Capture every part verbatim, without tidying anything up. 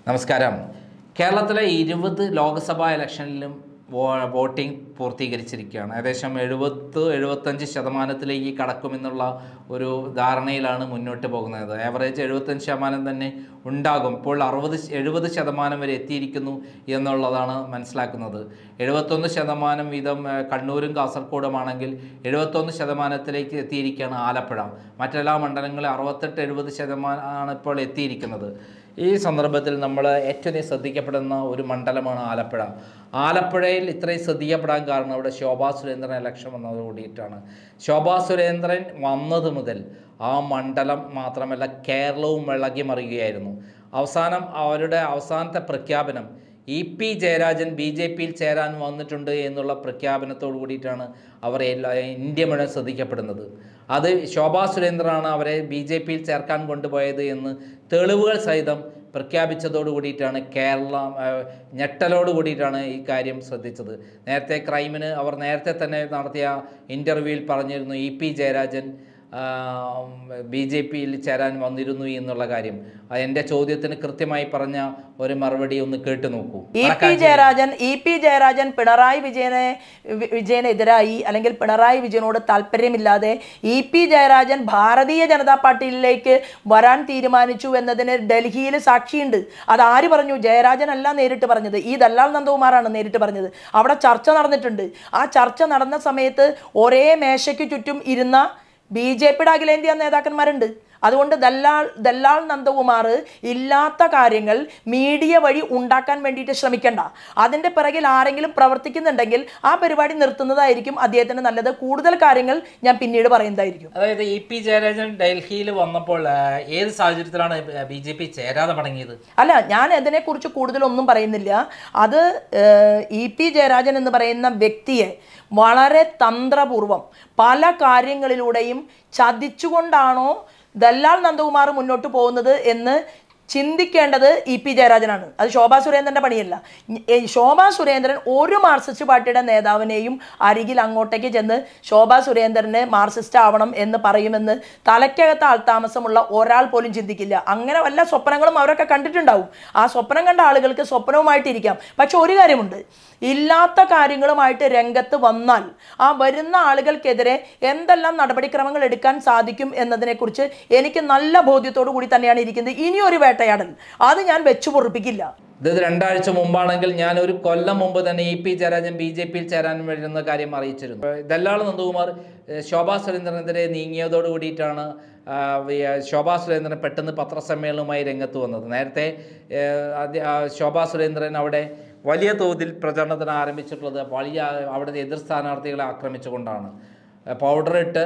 നമസ്കാരം. കേരളത്തിലെ ഇരുപത് ലോക്സഭാ ഇലക്ഷനിലും വോട്ടിംഗ് പൂർത്തീകരിച്ചിരിക്കുകയാണ്. ഏകദേശം എഴുപത് എഴുപത്തഞ്ച് ശതമാനത്തിലേക്ക് കടക്കുമെന്നുള്ള ഒരു ധാരണയിലാണ് മുന്നോട്ട് പോകുന്നത്. ആവറേജ് എഴുപത്തഞ്ച് ശതമാനം തന്നെ ഉണ്ടാകും. ഇപ്പോൾ അറുപത് എഴുപത് ശതമാനം വരെ എത്തിയിരിക്കുന്നു എന്നുള്ളതാണ് മനസ്സിലാക്കുന്നത്. എഴുപത്തൊന്ന് ശതമാനം വീതം കണ്ണൂരും കാസർഗോഡുമാണെങ്കിൽ എഴുപത്തൊന്ന് ശതമാനത്തിലേക്ക് എത്തിയിരിക്കുകയാണ് ആലപ്പുഴ. മറ്റെല്ലാ മണ്ഡലങ്ങളും അറുപത്തെട്ട് എഴുപത് ശതമാനമാണ് ഇപ്പോൾ എത്തിയിരിക്കുന്നത്. ഈ സന്ദർഭത്തിൽ നമ്മൾ ഏറ്റവും ശ്രദ്ധിക്കപ്പെടുന്ന ഒരു മണ്ഡലമാണ് ആലപ്പുഴ. ആലപ്പുഴയിൽ ഇത്രയും ശ്രദ്ധിക്കപ്പെടാൻ കാരണം അവിടെ ശോഭാ സുരേന്ദ്രൻ ഇലക്ഷൻ വന്നത് കൂടിയിട്ടാണ്. ശോഭാ സുരേന്ദ്രൻ വന്നത് മുതൽ ആ മണ്ഡലം മാത്രമല്ല കേരളവും ഇളകി മറിയുകയായിരുന്നു. അവസാനം അവരുടെ അവസാനത്തെ പ്രഖ്യാപനം E P Jayarajan B J പിയിൽ ചേരാൻ വന്നിട്ടുണ്ട് എന്നുള്ള പ്രഖ്യാപനത്തോടു കൂടിയിട്ടാണ് അവർ എല്ലാ ഇന്ത്യ മുഴുവൻ ശ്രദ്ധിക്കപ്പെടുന്നത്. അത് ശോഭാ സുരേന്ദ്രനാണ് അവരെ ബി ജെ പിയിൽ ചേർക്കാൻ കൊണ്ടുപോയത് എന്ന് തെളിവുകൾ സഹിതം പ്രഖ്യാപിച്ചതോടു കൂടിയിട്ടാണ് കേരളം ഞെട്ടലോട് കൂടിയിട്ടാണ് ഈ കാര്യം ശ്രദ്ധിച്ചത്. നേരത്തെ ക്രൈമിന് അവർ നേരത്തെ തന്നെ നടത്തിയ ഇൻ്റർവ്യൂവിൽ പറഞ്ഞിരുന്നു E P Jayarajan B J പിയിൽ ചേരാൻ വന്നിരുന്നു എന്നുള്ള കാര്യം. എൻ്റെ ചോദ്യത്തിന് കൃത്യമായി പറഞ്ഞ ഒരു മറുപടി ഒന്ന് കേട്ടു നോക്കൂ. E P Jayarajan E P Jayarajan Pinarayi വിജയനെ വിജയനെതിരായി അല്ലെങ്കിൽ പിണറായി വിജയനോട് താല്പര്യമില്ലാതെ ഇ പി ജയരാജൻ ഭാരതീയ ജനതാ പാർട്ടിയിലേക്ക് വരാൻ തീരുമാനിച്ചു എന്നതിന് ഡൽഹിയിൽ സാക്ഷിയുണ്ട്. അത് ആര് പറഞ്ഞു? ജയരാജൻ അല്ല നേരിട്ട് പറഞ്ഞത്, ഈ ദല്ലാൽ നന്ദകുമാറാണ് നേരിട്ട് പറഞ്ഞത്. അവിടെ ചർച്ച നടന്നിട്ടുണ്ട്. ആ ചർച്ച നടന്ന സമയത്ത് ഒരേ മേശയ്ക്ക് ചുറ്റും ഇരുന്ന ബി ജെ പിയുടെ അഖിലേന്ത്യാ നേതാക്കന്മാരുണ്ട്. അതുകൊണ്ട് ദല്ലാൾ ദല്ലാൾ നന്ദകുമാർ ഇല്ലാത്ത കാര്യങ്ങൾ മീഡിയ വഴി ഉണ്ടാക്കാൻ വേണ്ടിയിട്ട് ശ്രമിക്കണ്ട. അതിൻ്റെ പിറകിൽ ആരെങ്കിലും പ്രവർത്തിക്കുന്നുണ്ടെങ്കിൽ ആ പരിപാടി നിർത്തുന്നതായിരിക്കും അദ്ദേഹത്തിന് നല്ലത്. കൂടുതൽ കാര്യങ്ങൾ ഞാൻ പിന്നീട് പറയുന്നതായിരിക്കും. അതായത് ഇ പി ജയരാജൻ ഡൽഹിയിൽ വന്നപ്പോൾ ഏത് സാഹചര്യത്തിലാണ് ബി ജെ പി ചേരാതെ മടങ്ങിയത്? അല്ല, ഞാൻ അതിനെക്കുറിച്ച് കൂടുതലൊന്നും പറയുന്നില്ല. അത് ഇ പി ജയരാജൻ എന്ന് പറയുന്ന വ്യക്തിയെ വളരെ തന്ത്രപൂർവം പല കാര്യങ്ങളിലൂടെയും ചതിച്ചുകൊണ്ടാണോ ദല്ലാൽ നന്ദകുമാർ മുന്നോട്ട് പോകുന്നത് എന്ന് ചിന്തിക്കേണ്ടത് ഇ പി ജയരാജനാണ്. അത് ശോഭാ സുരേന്ദ്രൻ്റെ പണിയല്ല. ശോഭാ സുരേന്ദ്രൻ ഒരു മാർക്സിസ്റ്റ് പാർട്ടിയുടെ നേതാവിനെയും അരികിൽ അങ്ങോട്ടേക്ക് ചെന്ന് ശോഭാ സുരേന്ദ്രന് മാർക്സിസ്റ്റ് ആവണം എന്ന് പറയുമെന്ന് തലയ്ക്കകത്ത് ആൾതാമസമുള്ള ഒരാൾ പോലും ചിന്തിക്കില്ല. അങ്ങനെ വല്ല സ്വപ്നങ്ങളും അവരൊക്കെ കണ്ടിട്ടുണ്ടാവും. ആ സ്വപ്നം കണ്ട ആളുകൾക്ക് സ്വപ്നവുമായിട്ടിരിക്കാം. പക്ഷെ ഒരു കാര്യമുണ്ട്, ഇല്ലാത്ത കാര്യങ്ങളുമായിട്ട് രംഗത്ത് വന്നാൽ ആ വരുന്ന ആളുകൾക്കെതിരെ എന്തെല്ലാം നടപടിക്രമങ്ങൾ എടുക്കാൻ സാധിക്കും എന്നതിനെക്കുറിച്ച് എനിക്ക് നല്ല ബോധ്യത്തോടു കൂടി തന്നെയാണ് ഇരിക്കുന്നത്. ഇനിയൊരു വേട്ടയാടൽ അത് ഞാൻ വെച്ചു പൊറുപ്പിക്കില്ല. ഇത് രണ്ടാഴ്ച മുമ്പാണെങ്കിൽ ഞാൻ ഒരു കൊല്ലം മുമ്പ് തന്നെ E P Jayarajan B J പിയിൽ ചേരാൻ വരുന്ന കാര്യം അറിയിച്ചിരുന്നു. ദല്ലാൾ നന്ദകുമാർ ശോഭാ സുരേന്ദ്രനെതിരെ നീങ്ങിയതോടു കൂടിയിട്ടാണ് ശോഭാ സുരേന്ദ്രൻ പെട്ടെന്ന് പത്രസമ്മേളനവുമായി രംഗത്ത് വന്നത്. നേരത്തെ ശോഭാ സുരേന്ദ്രൻ അവിടെ വലിയ തോതിൽ പ്രചരണത്തിന് ആരംഭിച്ചിട്ടുള്ളത് വലിയ അവിടുത്തെ എതിർ സ്ഥാനാർത്ഥികളെ ആക്രമിച്ചുകൊണ്ടാണ്. പൗഡർ ഇട്ട്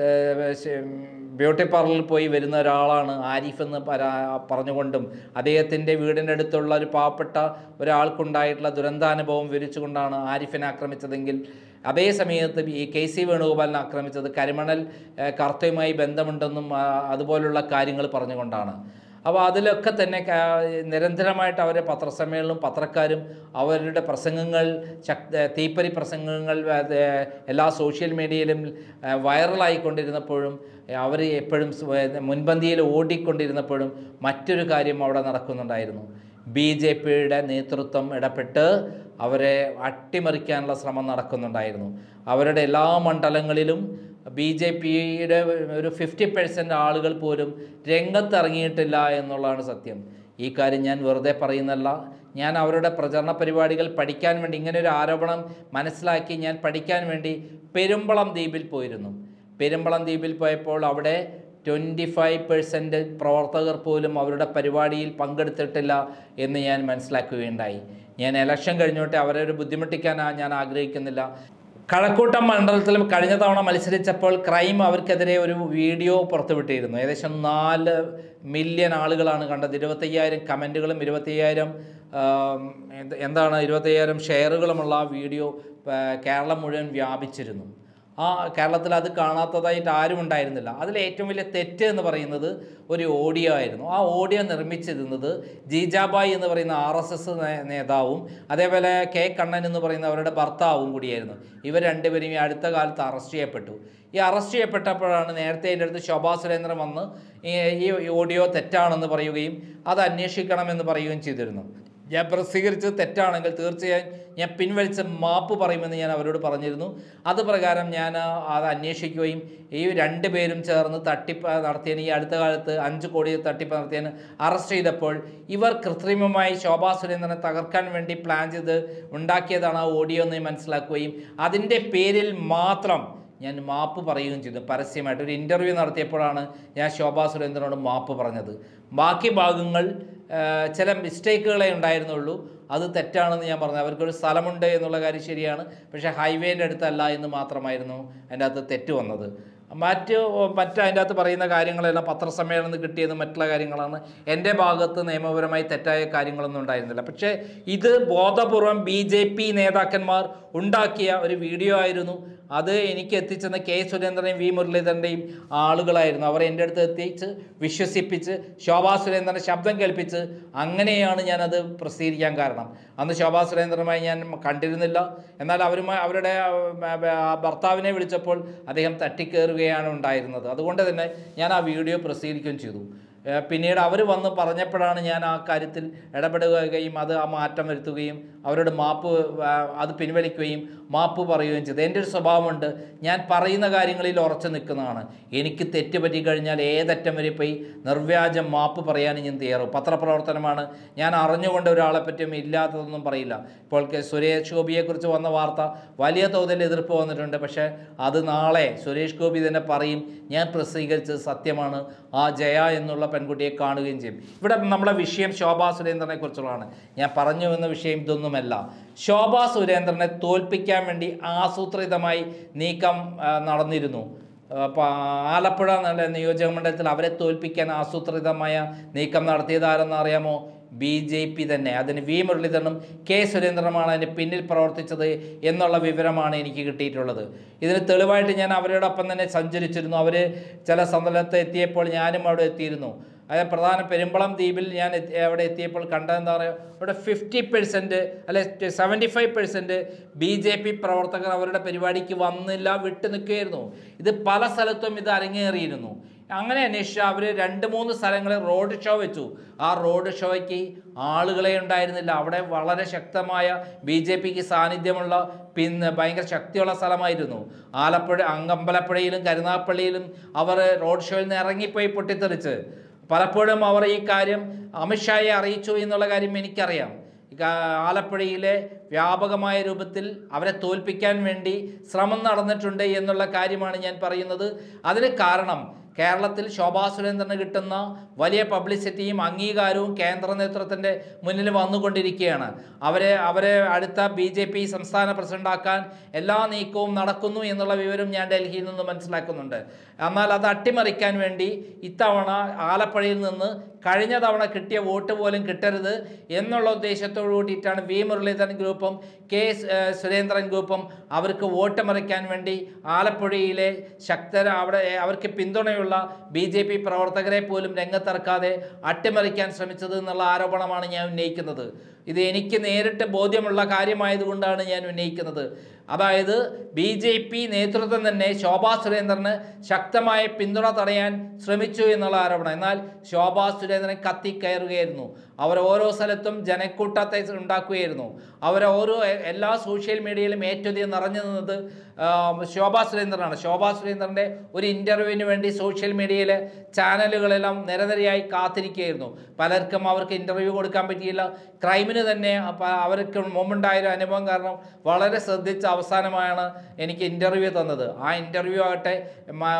ബ്യൂട്ടി പാർലറിൽ പോയി വരുന്ന ഒരാളാണ് ആരിഫ് എന്ന് പരാ പറഞ്ഞുകൊണ്ടും അദ്ദേഹത്തിൻ്റെ വീടിൻ്റെ അടുത്തുള്ള ഒരു പാവപ്പെട്ട ഒരാൾക്കുണ്ടായിട്ടുള്ള ദുരന്താനുഭവം വിവരിച്ചുകൊണ്ടാണ് ആരിഫിനെ ആക്രമിച്ചതെങ്കിൽ അതേ സമയത്ത് ഈ കെ സി വേണുഗോപാലിനെ ആക്രമിച്ചത് കരിമണൽ കർത്തയുമായി ബന്ധമുണ്ടെന്നും അതുപോലുള്ള കാര്യങ്ങൾ പറഞ്ഞുകൊണ്ടാണ്. അപ്പോൾ അതിലൊക്കെ തന്നെ നിരന്തരമായിട്ട് അവരെ പത്രസമ്മേളനവും പത്രക്കാരും അവരുടെ പ്രസംഗങ്ങൾ ശക്ത തീപ്പരി പ്രസംഗങ്ങൾ എല്ലാ സോഷ്യൽ മീഡിയയിലും വൈറലായിക്കൊണ്ടിരുന്നപ്പോഴും അവർ എപ്പോഴും മുൻപന്തിയിൽ ഓടിക്കൊണ്ടിരുന്നപ്പോഴും മറ്റൊരു കാര്യം അവിടെ നടക്കുന്നുണ്ടായിരുന്നു. ബി ജെ പിയുടെ നേതൃത്വം ഇടപെട്ട് അവരെ അട്ടിമറിക്കാനുള്ള ശ്രമം നടക്കുന്നുണ്ടായിരുന്നു. അവരുടെ എല്ലാ മണ്ഡലങ്ങളിലും ബി ജെ പിയുടെ ഒരു ഫിഫ്റ്റി പെർസെൻറ്റ് ആളുകൾ പോലും രംഗത്തിറങ്ങിയിട്ടില്ല എന്നുള്ളതാണ് സത്യം. ഈ കാര്യം ഞാൻ വെറുതെ പറയുന്നല്ല. ഞാൻ അവരുടെ പ്രചരണ പരിപാടികൾ പഠിക്കാൻ വേണ്ടി, ഇങ്ങനെ ഒരു ആരോപണം മനസ്സിലാക്കി ഞാൻ പഠിക്കാൻ വേണ്ടി പെരുമ്പളം ദ്വീപിൽ പോയിരുന്നു. പെരുമ്പളം ദ്വീപിൽ പോയപ്പോൾ അവിടെ ട്വൻറ്റി ഫൈവ് പെർസെൻറ്റ് പ്രവർത്തകർ പോലും അവരുടെ പരിപാടിയിൽ പങ്കെടുത്തിട്ടില്ല എന്ന് ഞാൻ മനസ്സിലാക്കുകയുണ്ടായി. ഞാൻ ഇലക്ഷൻ കഴിഞ്ഞോട്ടെ അവരെ ഒരു ബുദ്ധിമുട്ടിക്കാൻ ഞാൻ ആഗ്രഹിക്കുന്നില്ല. കഴക്കൂട്ടം മണ്ഡലത്തിലും കഴിഞ്ഞ തവണ മത്സരിച്ചപ്പോൾ ക്രൈം അവർക്കെതിരെ ഒരു വീഡിയോ പുറത്തുവിട്ടിരുന്നു. ഏകദേശം നാല് മില്യൺ ആളുകളാണ് കണ്ടത്. ഇരുപത്തയ്യായിരം കമൻറ്റുകളും ഇരുപത്തയ്യായിരം എന്താണ് ഇരുപത്തയ്യായിരം ഷെയറുകളുമുള്ള ആ വീഡിയോ കേരളം മുഴുവൻ വ്യാപിച്ചിരുന്നു. ആ കേരളത്തിൽ അത് കാണാത്തതായിട്ട് ആരും ഉണ്ടായിരുന്നില്ല. അതിൽ ഏറ്റവും വലിയ തെറ്റ് എന്ന് പറയുന്നത് ഒരു ഓഡിയോ ആയിരുന്നു. ആ ഓഡിയോ നിർമ്മിച്ചിരുന്നത് ജീജാബായി എന്ന് പറയുന്ന ആർ എസ് എസ് നേതാവും അതേപോലെ കെ കണ്ണൻ എന്ന് പറയുന്ന അവരുടെ ഭർത്താവും കൂടിയായിരുന്നു. ഇവർ രണ്ടുപേരും ഈ അടുത്ത കാലത്ത് അറസ്റ്റ് ചെയ്യപ്പെട്ടു. ഈ അറസ്റ്റ് ചെയ്യപ്പെട്ടപ്പോഴാണ് നേരത്തെ എൻ്റെ അടുത്ത് ശോഭാ സുരേന്ദ്രൻ വന്ന് ഈ ഓഡിയോ തെറ്റാണെന്ന് പറയുകയും അത് അന്വേഷിക്കണമെന്ന് പറയുകയും ചെയ്തിരുന്നു. ഞാൻ പ്രസിദ്ധീകരിച്ചത് തെറ്റാണെങ്കിൽ തീർച്ചയായും ഞാൻ പിൻവലിച്ച് മാപ്പ് പറയുമെന്ന് ഞാൻ അവരോട് പറഞ്ഞിരുന്നു. അത് പ്രകാരം ഞാൻ അത് അന്വേഷിക്കുകയും ഈ രണ്ട് പേരും ചേർന്ന് തട്ടിപ്പ് നടത്തിയതിന് ഈ അടുത്ത കാലത്ത് അഞ്ച് കോടി തട്ടിപ്പ് നടത്തിയതിന് അറസ്റ്റ് ചെയ്തപ്പോൾ ഇവർ കൃത്രിമമായി ശോഭാ സുരേന്ദ്രനെ തകർക്കാൻ വേണ്ടി പ്ലാൻ ചെയ്ത് ഉണ്ടാക്കിയതാണ് ആ ഓഡിയോ എന്ന് മനസ്സിലാക്കുകയും അതിൻ്റെ പേരിൽ മാത്രം ഞാൻ മാപ്പ് പറയുകയും ചെയ്തു. പരസ്യമായിട്ട് ഒരു ഇൻ്റർവ്യൂ നടത്തിയപ്പോഴാണ് ഞാൻ ശോഭാ സുരേന്ദ്രനോട് മാപ്പ് പറഞ്ഞത്. ബാക്കി ഭാഗങ്ങൾ ചില മിസ്റ്റേക്കുകളെ ഉണ്ടായിരുന്നുള്ളൂ. അത് തെറ്റാണെന്ന് ഞാൻ പറഞ്ഞു. അവർക്കൊരു സ്ഥലമുണ്ട് എന്നുള്ള കാര്യം ശരിയാണ്, പക്ഷേ ഹൈവേൻ്റെ അടുത്തല്ല എന്ന് മാത്രമായിരുന്നു അതിൻ്റെ അകത്ത് തെറ്റ് വന്നത്. മറ്റ് മറ്റ് അതിൻ്റെ അകത്ത് പറയുന്ന കാര്യങ്ങളെല്ലാം പത്രസമ്മേളനം കിട്ടിയത് മറ്റുള്ള കാര്യങ്ങളാണ്. എൻ്റെ ഭാഗത്ത് നിയമപരമായി തെറ്റായ കാര്യങ്ങളൊന്നും ഉണ്ടായിരുന്നില്ല. പക്ഷേ ഇത് ബോധപൂർവം ബി ജെ പി നേതാക്കന്മാർ ഉണ്ടാക്കിയ ഒരു വീഡിയോ ആയിരുന്നു. അത് എനിക്ക് എത്തിച്ചെന്ന കെ സുരേന്ദ്രനെയും വി മുരളീധരൻ്റെയും ആളുകളായിരുന്നു. അവർ എൻ്റെ അടുത്ത് എത്തിച്ച് വിശ്വസിപ്പിച്ച് ശോഭാ സുരേന്ദ്രൻ്റെ ശബ്ദം കേൾപ്പിച്ച് അങ്ങനെയാണ് ഞാനത് പ്രസിദ്ധീകരിക്കാൻ കാരണം. അന്ന് ശോഭാ സുരേന്ദ്രനുമായി ഞാൻ കണ്ടിരുന്നില്ല. എന്നാൽ അവരുമായി അവരുടെ ഭർത്താവിനെ വിളിച്ചപ്പോൾ അദ്ദേഹം തട്ടിക്കയറുകയാണ് ഉണ്ടായിരുന്നത്. അതുകൊണ്ട് തന്നെ ഞാൻ ആ വീഡിയോ പ്രസിദ്ധീകരിക്കുകയും ചെയ്തു. പിന്നീട് അവർ വന്ന് പറഞ്ഞപ്പോഴാണ് ഞാൻ ആ കാര്യത്തിൽ ഇടപെടുകയും അത് ആ മാറ്റം വരുത്തുകയും അവരോട് മാപ്പ് അത് പിൻവലിക്കുകയും മാപ്പ് പറയുകയും ചെയ്തു. എൻ്റെ ഒരു സ്വഭാവമുണ്ട്, ഞാൻ പറയുന്ന കാര്യങ്ങളിൽ ഉറച്ചു നിൽക്കുന്നതാണ്. എനിക്ക് തെറ്റ് പറ്റിക്കഴിഞ്ഞാൽ ഏതറ്റം വരെ പോയി നിർവ്യാജം മാപ്പ് പറയാനും ഞാൻ തയ്യാറും. പത്രപ്രവർത്തനമാണ്. ഞാൻ അറിഞ്ഞുകൊണ്ട് ഒരാളെ പറ്റിയും ഇല്ലാത്തതൊന്നും പറയില്ല. ഇപ്പോൾ സുരേഷ് ഗോപിയെക്കുറിച്ച് വന്ന വാർത്ത വലിയ തോതിൽ എതിർപ്പ് വന്നിട്ടുണ്ട്. പക്ഷേ അത് നാളെ സുരേഷ് ഗോപി തന്നെ പറയും ഞാൻ പ്രസിദ്ധീകരിച്ചത് സത്യമാണ്, ആ ജയ എന്നുള്ള പെൺകുട്ടിയെ കാണുകയും ചെയ്യും. ഇവിടെ നമ്മളെ വിഷയം ശോഭാ സുരേന്ദ്രനെ കുറിച്ചുള്ളതാണ്. ഞാൻ പറഞ്ഞു എന്ന വിഷയം ഇതൊന്നുമല്ല. ശോഭാ സുരേന്ദ്രനെ തോൽപ്പിക്കാൻ വേണ്ടി ആസൂത്രിതമായി നീക്കം നടന്നിരുന്നു. ആലപ്പുഴ നിയോജക മണ്ഡലത്തിൽ അവരെ തോൽപ്പിക്കാൻ ആസൂത്രിതമായ നീക്കം നടത്തിയതാരെന്ന് അറിയാമോ? ബി ജെ പി തന്നെ. അതിന് വി മുരളീധരനും കെ സുരേന്ദ്രനുമാണ് അതിന് പിന്നിൽ പ്രവർത്തിച്ചത് എന്നുള്ള വിവരമാണ് എനിക്ക് കിട്ടിയിട്ടുള്ളത്. ഇതിന് തെളിവായിട്ട് ഞാൻ അവരോടൊപ്പം തന്നെ സഞ്ചരിച്ചിരുന്നു. അവർ ചില സ്ഥലത്ത് എത്തിയപ്പോൾ ഞാനും അവിടെ എത്തിയിരുന്നു. അതായത് പ്രധാന പെരുമ്പളം ദ്വീപിൽ ഞാൻ അവിടെ എത്തിയപ്പോൾ കണ്ടതെന്താ പറയുക, അവിടെ ഫിഫ്റ്റി പെർസെൻറ്റ് അല്ലെ seventy five percent B J P പ്രവർത്തകർ അവരുടെ പരിപാടിക്ക് വന്നില്ല, വിട്ടു നിൽക്കുകയായിരുന്നു. ഇത് പല സ്ഥലത്തും ഇത് അരങ്ങേറിയിരുന്നു. അങ്ങനെ അന്വേഷിച്ച് അവർ രണ്ട് മൂന്ന് സ്ഥലങ്ങളിൽ റോഡ് ഷോ വെച്ചു. ആ റോഡ് ഷോയ്ക്ക് ആളുകളെ ഉണ്ടായിരുന്നില്ല. അവിടെ വളരെ ശക്തമായ ബി ജെ പിക്ക് സാന്നിധ്യമുള്ള പിന്നെ ഭയങ്കര ശക്തിയുള്ള സ്ഥലമായിരുന്നു. ആലപ്പുഴ അങ്കമ്പലപ്പുഴയിലും കരുനാഗപ്പള്ളിയിലും അവർ റോഡ് ഷോയിൽ നിന്ന് ഇറങ്ങിപ്പോയി പൊട്ടിത്തെറിച്ച്. പലപ്പോഴും അവർ ഈ കാര്യം അമിത്ഷായെ അറിയിച്ചു എന്നുള്ള കാര്യം എനിക്കറിയാം. ആലപ്പുഴയിലെ വ്യാപകമായ രൂപത്തിൽ അവരെ തോൽപ്പിക്കാൻ വേണ്ടി ശ്രമം നടന്നിട്ടുണ്ട് എന്നുള്ള കാര്യമാണ് ഞാൻ പറയുന്നത്. അതിന് കാരണം കേരളത്തിൽ ശോഭാ സുരേന്ദ്രന് കിട്ടുന്ന വലിയ പബ്ലിസിറ്റിയും അംഗീകാരവും കേന്ദ്ര നേതൃത്വത്തിൻ്റെ മുന്നിൽ വന്നുകൊണ്ടിരിക്കുകയാണ്. അവരെ അവരെ അടുത്ത ബി ജെ പി സംസ്ഥാന പ്രസിഡന്റാക്കാൻ എല്ലാ നീക്കവും നടക്കുന്നു എന്നുള്ള വിവരം ഞാൻ ഡൽഹിയിൽ നിന്ന് മനസ്സിലാക്കുന്നുണ്ട്. എന്നാൽ അത് അട്ടിമറിക്കാൻ വേണ്ടി ഇത്തവണ ആലപ്പുഴയിൽ നിന്ന് കഴിഞ്ഞ തവണ കിട്ടിയ വോട്ട് പോലും കിട്ടരുത് എന്നുള്ള ഉദ്ദേശത്തോടു കൂടിയിട്ടാണ് വി മുരളീധരൻ ഗ്രൂപ്പും കെ സുരേന്ദ്രൻ ഗ്രൂപ്പും അവർക്ക് വോട്ട് മറിക്കാൻ വേണ്ടി ആലപ്പുഴയിലെ ശക്തര അവിടെ അവർക്ക് പിന്തുണയുള്ള ബി ജെ പി പ്രവർത്തകരെ പോലും രംഗത്തിറക്കാതെ അട്ടിമറിക്കാൻ ശ്രമിച്ചത് എന്നുള്ള ആരോപണമാണ് ഞാൻ ഉന്നയിക്കുന്നത്. ഇത് എനിക്ക് നേരിട്ട് ബോധ്യമുള്ള കാര്യമായതുകൊണ്ടാണ് ഞാൻ ഉന്നയിക്കുന്നത്. അതായത് ബി ജെ പി നേതൃത്വം തന്നെ ശോഭാ സുരേന്ദ്രന് ശക്തമായ പിന്തുണ തടയാൻ ശ്രമിച്ചു എന്നുള്ള ആരോപണം. എന്നാൽ ശോഭാ സുരേന്ദ്രൻ കത്തിക്കയറുകയായിരുന്നു. അവർ ഓരോ സ്ഥലത്തും ജനക്കൂട്ടത്തെ ഉണ്ടാക്കുകയായിരുന്നു. അവർ ഓരോ എല്ലാ സോഷ്യൽ മീഡിയയിലും ഏറ്റവും അധികം നിറഞ്ഞു നിന്നത് ശോഭാ സുരേന്ദ്രനാണ്. ശോഭാ സുരേന്ദ്രൻ്റെ ഒരു ഇൻ്റർവ്യൂവിന് വേണ്ടി സോഷ്യൽ മീഡിയയിലെ ചാനലുകളെല്ലാം നിരനിരയായി കാത്തിരിക്കുകയായിരുന്നു. പലർക്കും അവർക്ക് ഇൻ്റർവ്യൂ കൊടുക്കാൻ പറ്റിയില്ല. ക്രൈമിന് തന്നെ അവർക്ക് മുമ്പുണ്ടായൊരു അനുഭവം കാരണം വളരെ ശ്രദ്ധിച്ച അവസാനമാണ് എനിക്ക് ഇൻ്റർവ്യൂ തന്നത്. ആ ഇൻ്റർവ്യൂ ആകട്ടെ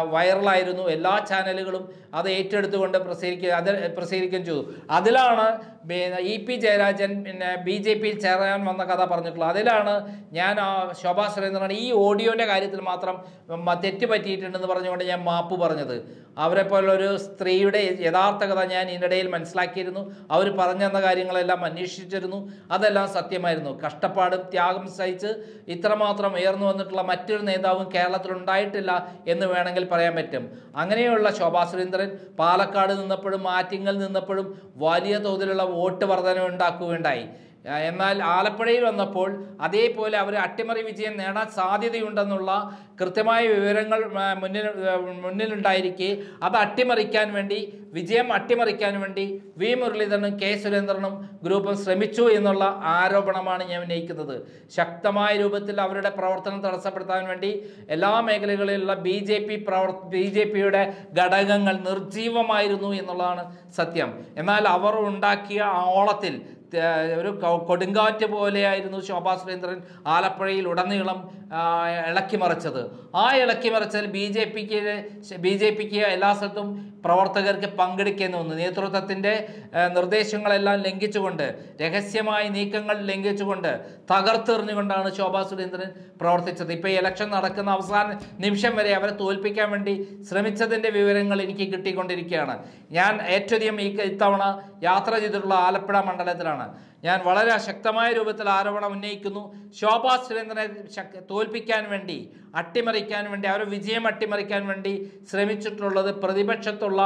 വൈറലായിരുന്നു. എല്ലാ ചാനലുകളും അത് ഏറ്റെടുത്തുകൊണ്ട് പ്രസിദ്ധീകരിക്കുക അത് പ്രസിദ്ധീകരിക്കുകയും ചെയ്തു. അതിലാണ് ഇ പി ജയരാജൻ പിന്നെ ബി ജെ പിയിൽ ചേരാൻ വന്ന കഥ പറഞ്ഞിട്ടുള്ളത്. അതിലാണ് ഞാൻ ശോഭാ സുരേന്ദ്രൻ ഈ ഓഡിയോൻ്റെ കാര്യത്തിൽ മാത്രം തെറ്റ് പറ്റിയിട്ടുണ്ടെന്ന് പറഞ്ഞുകൊണ്ട് ഞാൻ മാപ്പ് പറഞ്ഞത്. അവരെ പോലൊരു സ്ത്രീയുടെ യഥാർത്ഥ കഥ ഞാൻ ഇതിനിടയിൽ മനസ്സിലാക്കിയിരുന്നു. അവർ പറഞ്ഞു തന്ന കാര്യങ്ങളെല്ലാം അന്വേഷിച്ചിരുന്നു. അതെല്ലാം സത്യമായിരുന്നു. കഷ്ടപ്പാടും ത്യാഗം സഹിച്ച് ഇത്രമാത്രം ഉയർന്നു വന്നിട്ടുള്ള മറ്റൊരു നേതാവും കേരളത്തിൽ ഉണ്ടായിട്ടില്ല എന്ന് വേണമെങ്കിൽ പറയാൻ പറ്റും. അങ്ങനെയുള്ള ശോഭാ സുരേന്ദ്രൻ പാലക്കാട് നിന്നപ്പോഴും ആറ്റിങ്ങൽ നിന്നപ്പോഴും വലിയ തോതിലുള്ള വോട്ട് വർധന ഉണ്ടാക്കുകയുണ്ടായി. എന്നാൽ ആലപ്പുഴയിൽ വന്നപ്പോൾ അതേപോലെ അവർ അട്ടിമറി വിജയം നേടാൻ സാധ്യതയുണ്ടെന്നുള്ള കൃത്യമായ വിവരങ്ങൾ മുന്നിൽ മുന്നിലുണ്ടായിരിക്കെ അത് അട്ടിമറിക്കാൻ വേണ്ടി വിജയം അട്ടിമറിക്കാൻ വേണ്ടി വി മുരളീധരനും കെ സുരേന്ദ്രനും ഗ്രൂപ്പും ശ്രമിച്ചു എന്നുള്ള ആരോപണമാണ് ഞാൻ ഉന്നയിക്കുന്നത്. ശക്തമായ രൂപത്തിൽ അവരുടെ പ്രവർത്തനം തടസ്സപ്പെടുത്താൻ വേണ്ടി എല്ലാ മേഖലകളിലുള്ള ബി ജെ പി പ്രവർ ബി ജെ പിയുടെ ഘടകങ്ങൾ നിർജീവമായിരുന്നു എന്നുള്ളതാണ് സത്യം. എന്നാൽ അവർ ഉണ്ടാക്കിയ ഓളത്തിൽ ഒരു കൊടുങ്കാറ്റ് പോലെയായിരുന്നു ശോഭാ സുരേന്ദ്രൻ ആലപ്പുഴയിൽ ഉടനീളം ഇളക്കിമറിച്ചത്. ആ ഇളക്കിമറിച്ചതിൽ ബി ജെ പിക്ക് ബി ജെ പിക്ക് എല്ലാ സ്ഥലത്തും പ്രവർത്തകർക്ക് പങ്കെടുക്കേണ്ടി വന്നു. നേതൃത്വത്തിൻ്റെ നിർദ്ദേശങ്ങളെല്ലാം ലംഘിച്ചുകൊണ്ട്, രഹസ്യമായ നീക്കങ്ങൾ ലംഘിച്ചുകൊണ്ട്, തകർത്തെറിഞ്ഞുകൊണ്ടാണ് ശോഭാ സുരേന്ദ്രൻ പ്രവർത്തിച്ചത്. ഇപ്പോൾ ഈ ഇലക്ഷൻ നടക്കുന്ന അവസാന നിമിഷം വരെ അവരെ തോൽപ്പിക്കാൻ വേണ്ടി ശ്രമിച്ചതിൻ്റെ വിവരങ്ങൾ എനിക്ക് കിട്ടിക്കൊണ്ടിരിക്കുകയാണ്. ഞാൻ ഏറ്റവും അധികം ഈ ഇത്തവണ യാത്ര ചെയ്തിട്ടുള്ള ആലപ്പുഴ മണ്ഡലത്തിലാണ്. ഞാൻ വളരെ ശക്തമായ രൂപത്തിൽ ആരോപണം ഉന്നയിക്കുന്നു. ശോഭാ സുരേന്ദ്രനെ തോൽപ്പിക്കാൻ വേണ്ടി, അട്ടിമറിക്കാൻ വേണ്ടി, അവരുടെ വിജയം അട്ടിമറിക്കാൻ വേണ്ടി ശ്രമിച്ചിട്ടുള്ളത് പ്രതിപക്ഷത്തുള്ള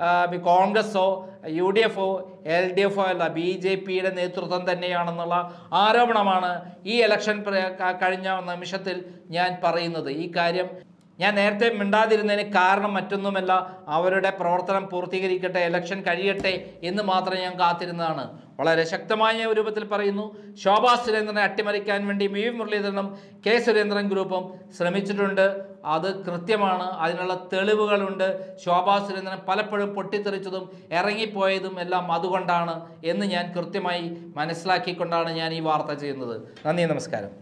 കോൺഗ്രസോ യു ഡി എഫോ എൽ ഡി എഫോ അല്ല, ബി ജെ പിയുടെ നേതൃത്വം തന്നെയാണെന്നുള്ള ആരോപണമാണ് ഈ ഇലക്ഷൻ കഴിഞ്ഞ നിമിഷത്തിൽ ഞാൻ പറയുന്നത്. ഈ കാര്യം ഞാൻ നേരത്തെ മിണ്ടാതിരുന്നതിന് കാരണം മറ്റൊന്നുമല്ല, അവരുടെ പ്രവർത്തനം പൂർത്തീകരിക്കട്ടെ, ഇലക്ഷൻ കഴിയട്ടെ എന്ന് മാത്രം ഞാൻ കാത്തിരുന്നതാണ്. വളരെ ശക്തമായ രൂപത്തിൽ പറയുന്നു, ശോഭാ സുരേന്ദ്രനെ അട്ടിമറിക്കാൻ വേണ്ടി വി മുരളീധരനും കെ സുരേന്ദ്രൻ ഗ്രൂപ്പും ശ്രമിച്ചിട്ടുണ്ട്. അത് കൃത്യമാണ്, അതിനുള്ള തെളിവുകളുണ്ട്. ശോഭാ സുരേന്ദ്രൻ പലപ്പോഴും പൊട്ടിത്തെറിച്ചതും ഇറങ്ങിപ്പോയതും എല്ലാം അതുകൊണ്ടാണ് എന്ന് ഞാൻ കൃത്യമായി മനസ്സിലാക്കിക്കൊണ്ടാണ് ഞാൻ ഈ വാർത്ത ചെയ്യുന്നത്. നന്ദി, നമസ്കാരം.